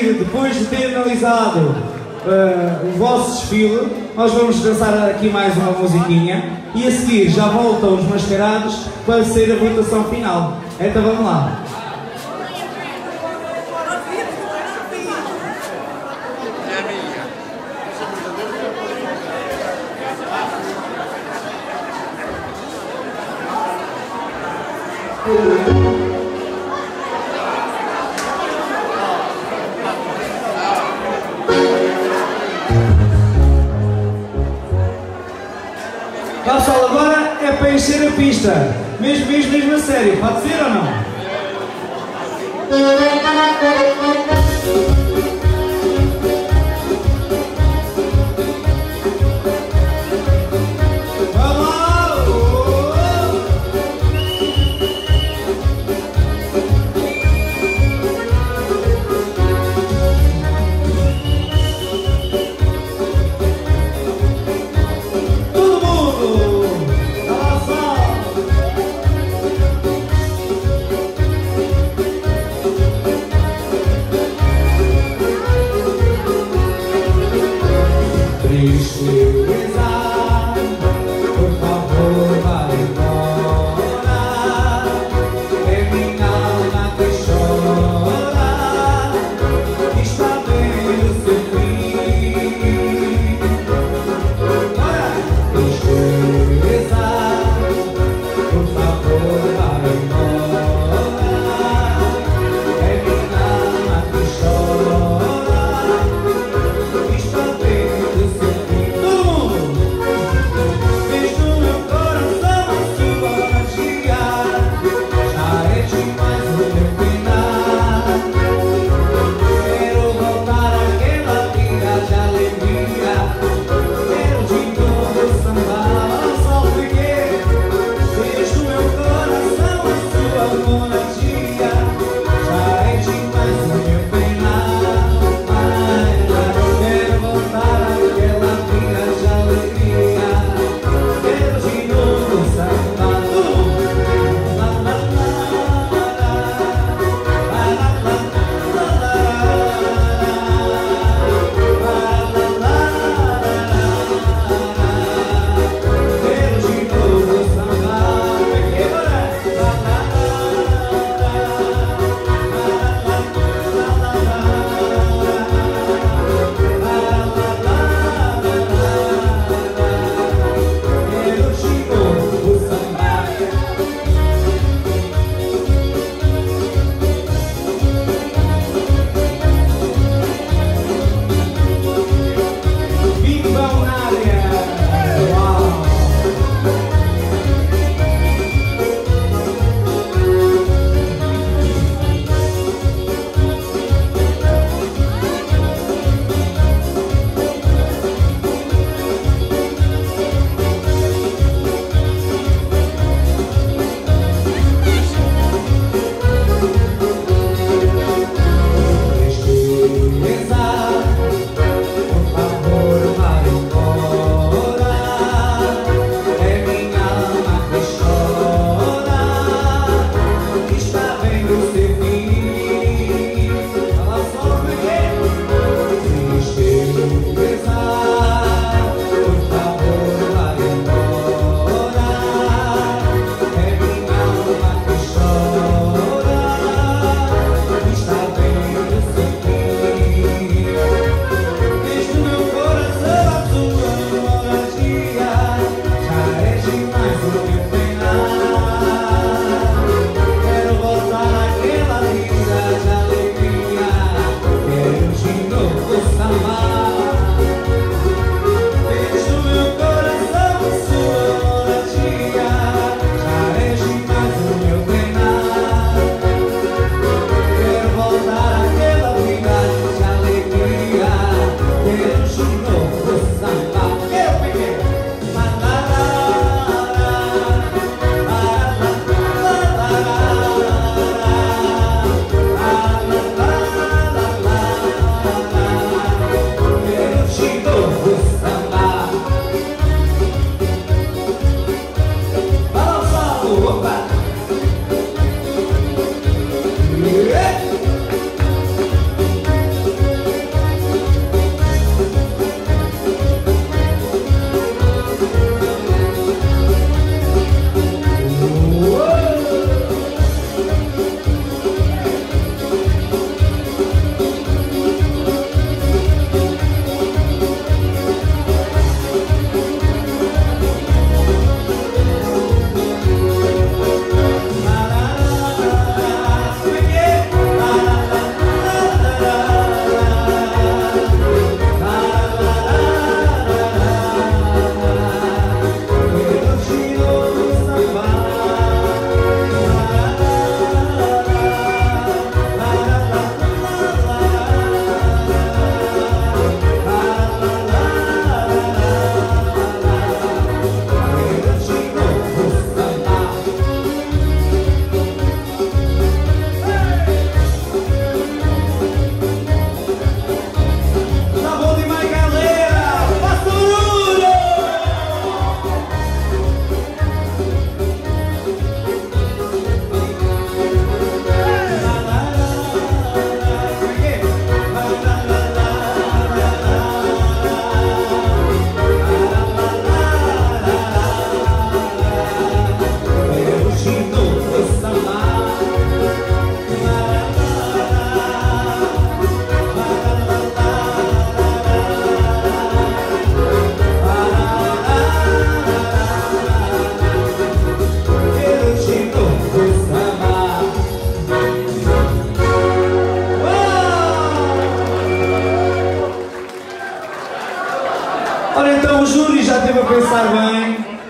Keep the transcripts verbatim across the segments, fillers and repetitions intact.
seguir, depois de ter analisado uh, o vosso desfile, nós vamos dançar aqui mais uma musiquinha e a seguir já voltam os mascarados para ser a votação final. Então vamos lá. Pessoal, agora é para encher a pista, mesmo, mesmo, mesmo a sério, pode ser ou não? Thank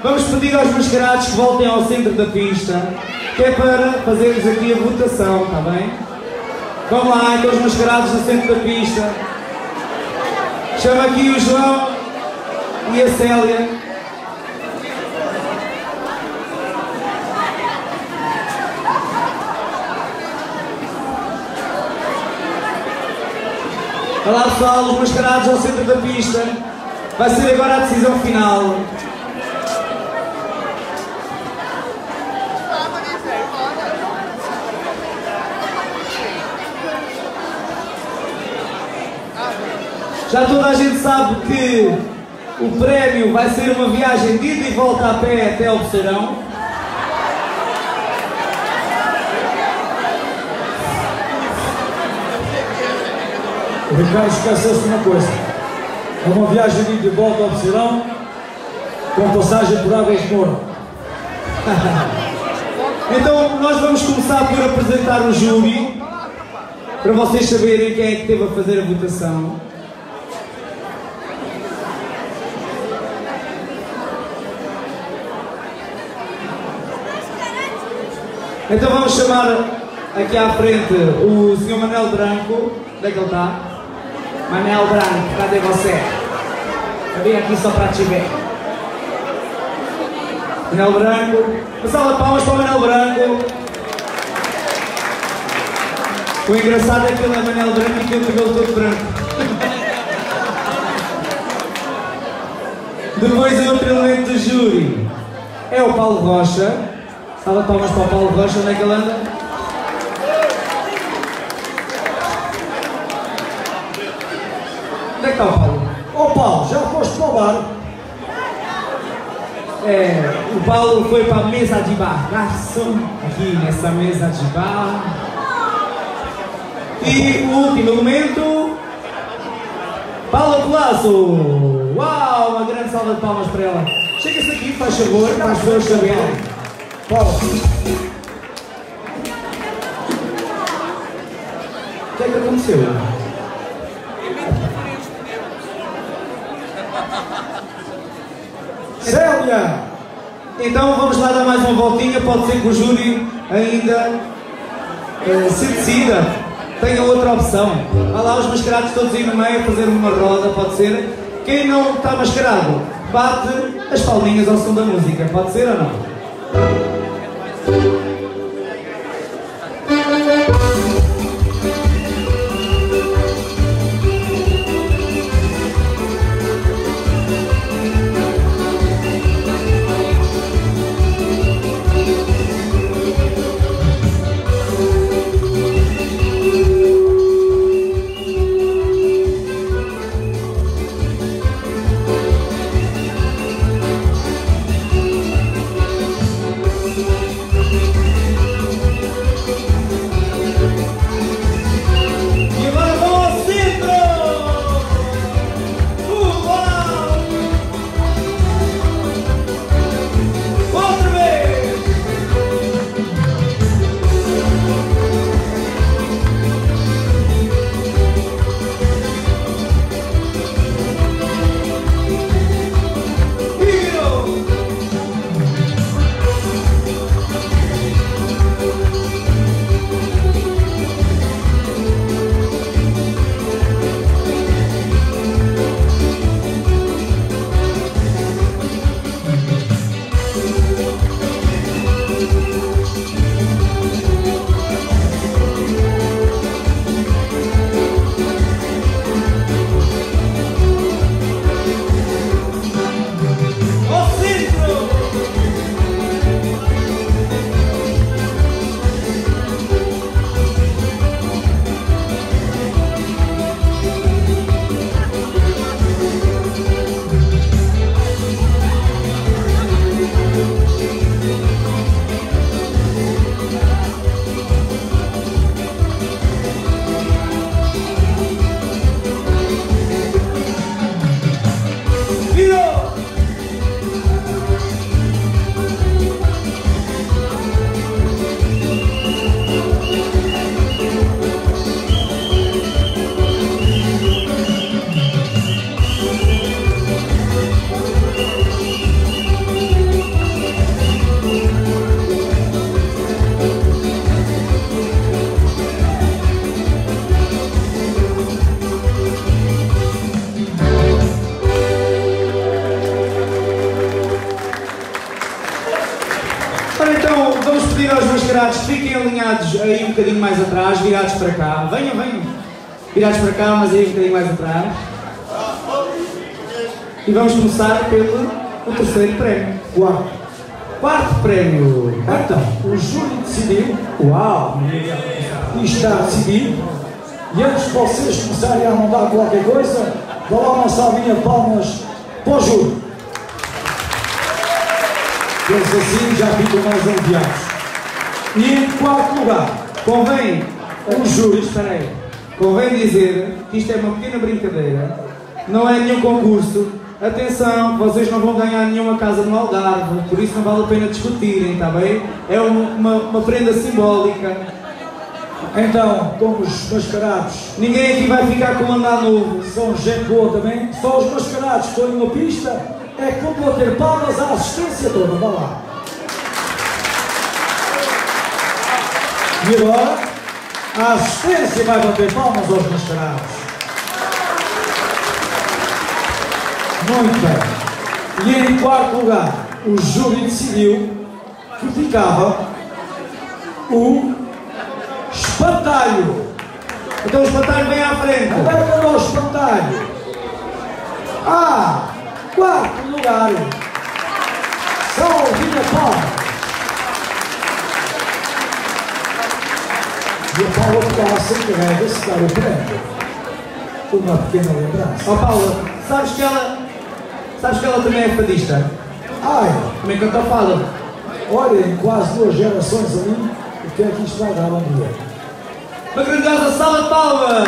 vamos pedir aos mascarados que voltem ao centro da pista, que é para fazermos aqui a votação, está bem? Vamos lá, então os mascarados no centro da pista. Chama aqui o João e a Célia. Olha lá pessoal, os mascarados ao centro da pista. Vai ser agora a decisão final. Já toda a gente sabe que o prémio vai ser uma viagem de ida e volta a pé até ao Boceirão. O Ricardo esqueceu-se de uma coisa. É uma viagem de ida e volta ao Boceirão com passagem por Águas de Moura. Então nós vamos começar por apresentar o júri, para vocês saberem quem é que teve a fazer a votação. Então vamos chamar aqui à frente o senhor Manel Branco. Onde é que ele está? Manel Branco, cadê você? Eu vim aqui só para te ver. Manel Branco. Uma salva de palmas para o Manel Branco. O engraçado é que ele é Manel Branco e tem o cabelo todo branco. Depois o outro elemento do júri é o Paulo Rocha. Salva de palmas para o Paulo Rocha, onde é que ele anda? Onde é que está o Paulo? Ó oh, Paulo, já foste para o bar? É, o Paulo foi para a mesa de bar. Garçom, aqui nessa mesa de bar. E o último elemento, Paula Colasso. Uau, uma grande salva de palmas para ela. Chega-se aqui, faz favor, para as pessoas saberem. Paulo. O que é que aconteceu? Célia! Então vamos lá dar mais uma voltinha, pode ser que o júri ainda uh, se decida, tenha outra opção. Vá lá os mascarados todos aí no meio a fazer uma roda, pode ser. Quem não está mascarado, bate as palminhas ao som da música, pode ser ou não? mascarados, fiquem alinhados aí um bocadinho mais atrás, virados para cá. Venham, venham. Virados para cá, mas aí um bocadinho mais atrás. E vamos começar pelo o terceiro prémio. Quarto. Quarto prémio. Então, o júri decidiu. Uau! E está decidido. E antes de vocês começarem a mandar qualquer coisa, dá lá uma salvinha de palmas para o júri. Eles assim já ficam mais aliviados. E em quarto lugar, Convém, o júri. espera aí, convém dizer que isto é uma pequena brincadeira, não é nenhum concurso. Atenção, vocês não vão ganhar nenhuma casa no Algarve, por isso não vale a pena discutirem, está bem? É uma, uma prenda simbólica. Então, como os mascarados Ninguém aqui vai ficar com um andar novo. são gente boa também, só os mascarados que estão em uma pista é que vão bater palmas à assistência toda. Vá lá. E agora, a assistência vai bater palmas aos mascarados. Muito bem. E em quarto lugar, o júri decidiu que ficava o espantalho. Então o espantalho vem à frente. Agora para o espantalho. Ah, quarto lugar. Salvinha Palmas. E a Paula Picasso encarrega-se de dar o prémio. Uma pequena lembrança. Ó Paula, sabes que ela, sabes que ela também é fadista? Ai, Também canta a fada. olha, em quase duas gerações ali, o que é que isto vai dar um dia? Uma grandiosa salva de palmas!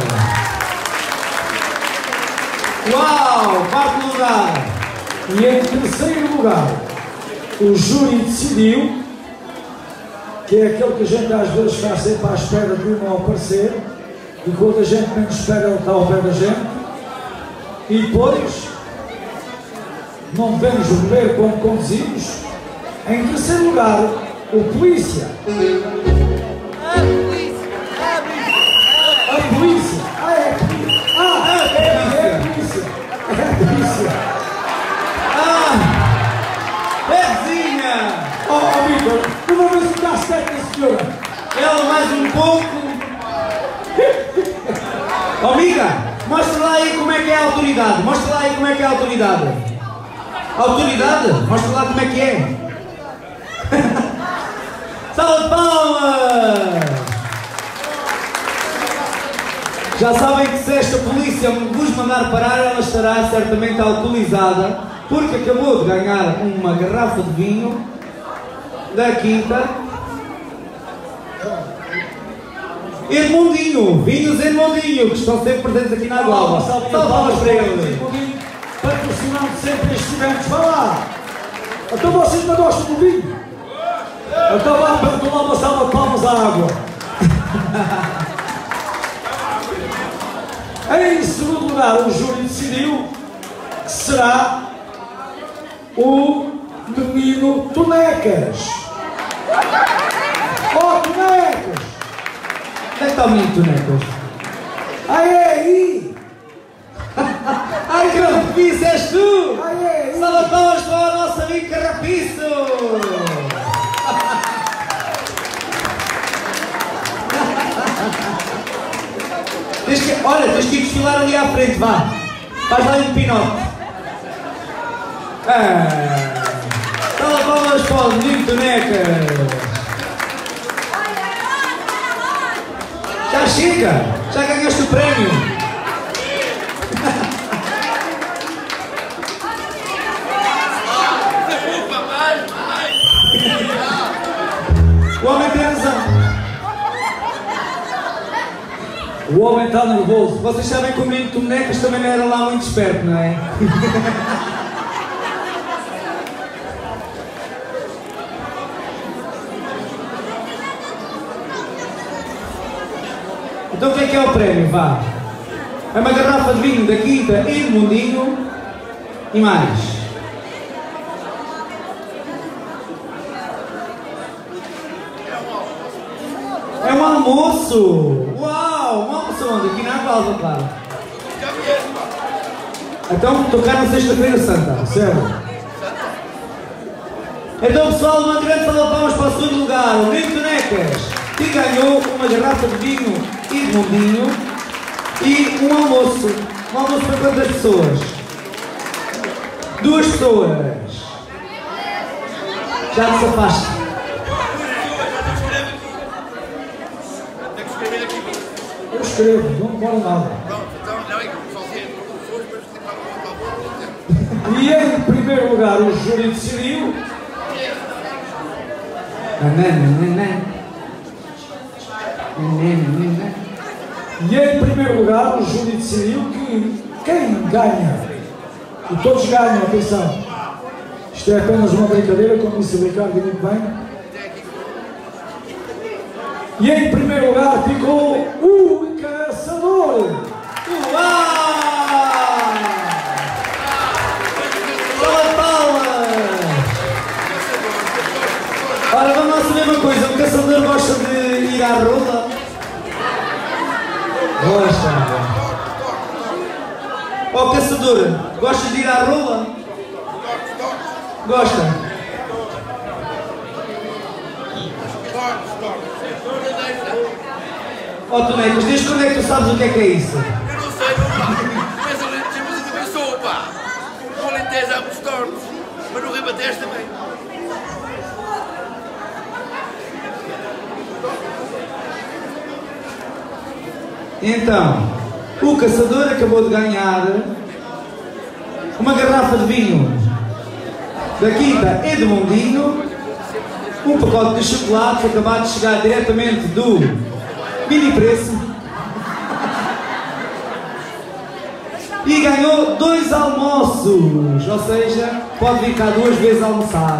Uau! Quarto lugar! E em terceiro lugar, o júri decidiu, que é aquele que a gente às vezes está sempre à espera de um aparecer, e quando a gente menos espera ele está ao pé da gente, e depois não devemos beber quando conduzimos. Em terceiro lugar, o polícia. A polícia. Ah, é a polícia. Ah, é, é a polícia. É a polícia. Ah! Bezinha! Oh, oh Vitor, tu não vês o que está certo da senhora? Ela mais um pouco. Oh, amiga, mostra lá aí como é que é a autoridade. Mostra lá aí como é que é a autoridade. A autoridade? Mostra lá como é que é. Salva de palmas! Já sabem que se esta polícia vos mandar parar, ela estará certamente alcoolizada, porque acabou de ganhar uma garrafa de vinho da Quinta Edmondinho, vinhos Edmondinho, que estão sempre presentes aqui na Gualva. Salve palmas para eles. Patrocinando sempre estes eventos. Vai lá! Então vocês não gostam do vinho? Então vá, então lá uma salva de palmas à água. Em segundo lugar, o júri decidiu que será o menino Tonecas. Oh, Tonecas! Onde é que está o menino Tonecas? Aí é aí! Ai, Carrapiço, és tu! Aí é aí! Salva de palmas para o nosso amigo Carrapiço! Tens que, olha, tens que ir desfilar ali à frente, vá! Faz lá um pinote! Ah, salva de palmas para o menino Tonecas! Já chega! Já ganhaste o prémio! O homem tem razão. O homem está nervoso. Vocês sabem que o menino Tonecas também não era lá muito esperto, não é? Então o que é que é o prémio? Vá. É uma garrafa de vinho da Quinta Edmondinho e mais. É um almoço! Uau! Um almoço onde? Aqui na Gualva, claro. Então tocar na sexta-feira santa. Sério? Então pessoal, uma grande salva de palmas para o segundo lugar, o Nico Tonecas, que ganhou uma garrafa de vinho e de mundinho e um almoço. Um almoço para quantas pessoas? Duas pessoas. Já te safaste. Eu escrevo, não demora nada. E em primeiro lugar o júri decidiu. E em primeiro lugar o júri decidiu que quem ganha, e todos ganham, atenção, isto é apenas uma brincadeira, como disse o Ricardo muito bem. E em primeiro lugar ficou o Caçador. Uau! Salve palmas! Ora, vamos lá saber uma coisa, o caçador gosta de ir à rola? Gosta. Ó, oh, caçador, gosta de ir à rola? Gosta. Ó, oh, Tonecas, desde quando é que tu sabes o que é que é isso? Eu não sei, pá. Mas a gente chama-se também sou, pá. No Alentejo há muitos tornos, mas no Ribatejo também. Então, o caçador acabou de ganhar uma garrafa de vinho da Quinta Edmundinho, um pacote de chocolate acabado de chegar diretamente do Mini Preço e ganhou dois almoços, ou seja, pode vir cá duas vezes almoçar.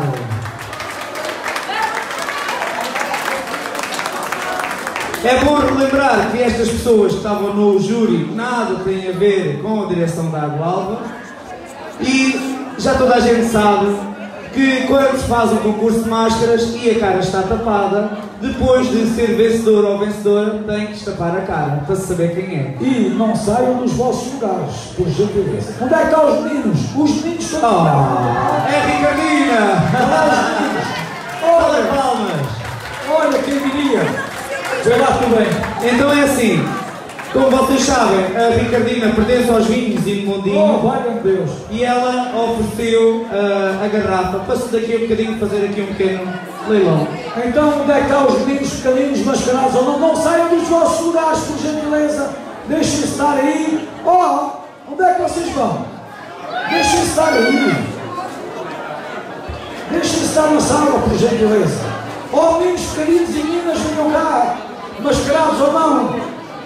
É bom relembrar que estas pessoas que estavam no júri nada têm a ver com a direção da Água Alva e já toda a gente sabe que quando se faz um concurso de máscaras e a cara está tapada, depois de ser vencedor ou vencedora, tem que destapar a cara para se saber quem é. E não saiam dos vossos lugares, por gentileza. Onde é que estão os meninos? Os meninos estão oh, aqui. É a Ricardina! Olha, palmas! Olha, quem diria? Vê lá tudo bem. Então é assim, como vocês sabem, a Ricardina pertence aos vinhos e mundinho. Oh, valha-me Deus! E ela ofereceu uh, a garrafa para se daqui a um bocadinho fazer aqui um pequeno leilão. Então onde é que estão os meninos pequeninos mascarados ou não? Não saiam dos vossos lugares, por gentileza. Deixem-se estar aí. Oh, onde é que vocês vão? Deixem-se estar aí. Deixem-se estar na sala, por gentileza. Oh, meninos pequeninos e meninas, venham cá, mascarados ou não.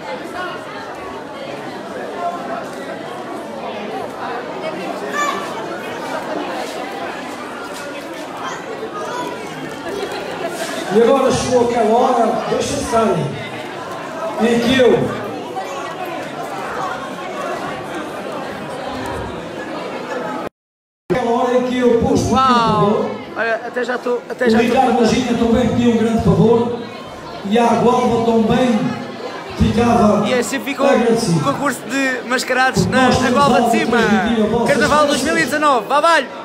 E agora chegou aquela hora, deixa-se estar aí, em que eu aquela hora em que eu pus um favor. Olha, até já estou. Até O já Ricardo Lojinha também pediu um grande favor e a Água também ficava E assim ficou agradecido. o concurso de mascarados na Nós temos Gualva de algo Cima. para transmitir a vossas Carnaval festas. dois mil e dezanove. Vá, vai!